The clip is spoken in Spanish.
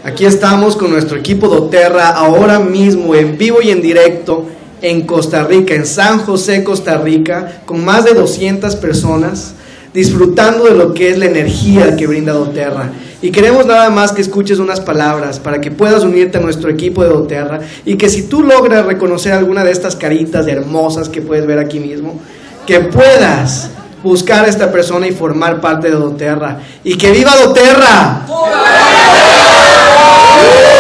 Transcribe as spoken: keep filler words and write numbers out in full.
Aquí estamos con nuestro equipo doTERRA, ahora mismo en vivo y en directo en Costa Rica, en San José, Costa Rica, con más de doscientas personas, disfrutando de lo que es la energía que brinda doTERRA. Y queremos nada más que escuches unas palabras para que puedas unirte a nuestro equipo de doTERRA, y que si tú logras reconocer alguna de estas caritas hermosas que puedes ver aquí mismo, que puedas buscar a esta persona y formar parte de doTERRA. ¡Y que viva doTERRA!